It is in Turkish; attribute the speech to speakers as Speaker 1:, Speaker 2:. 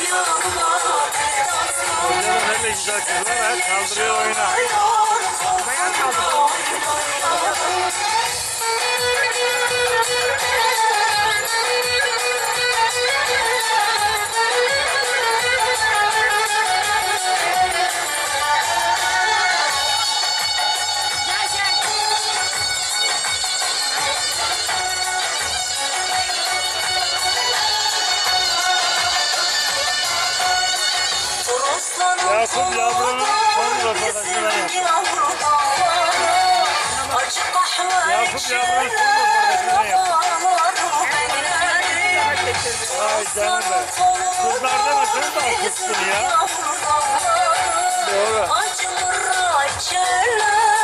Speaker 1: Hocam öyle güzel kızlar hep kaldırıyor oyuna.
Speaker 2: Bayan kaldırıyor.
Speaker 1: Yakup yavrunun son röportajına yaptı. Yakup yavrunun son röportajına yaptı. Ay canım be. Kızlardan ötürü de akıttın ya. Doğru.